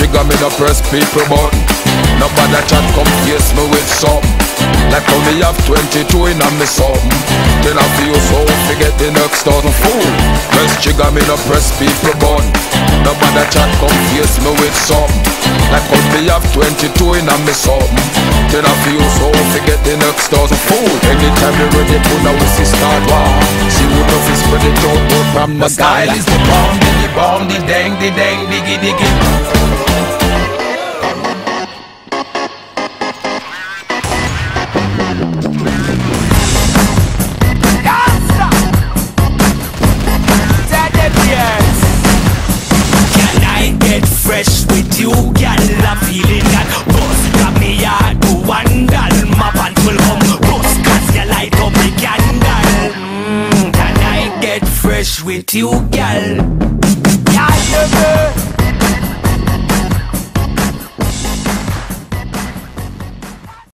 trigger, me no press people button. Nobody chat come face me with something. Like how me have 22 in a me something. Then I feel so forget the next 1,000 fool. Press trigger, me no press people button. Nobody chat come face me with something. Like how me have 22 in a me something. Then I feel so forget the next 1,000 fool. Anytime you ready to now we see start war. See who knows is spread it out from the sky. Style is the bomb, the dang, diggy diggy. Fresh with you, girl, I'm feeling that buzz. Got me hard to wandle. My pants will come bust, cause you light up the candle. Can I get fresh with you, girl? Yeah,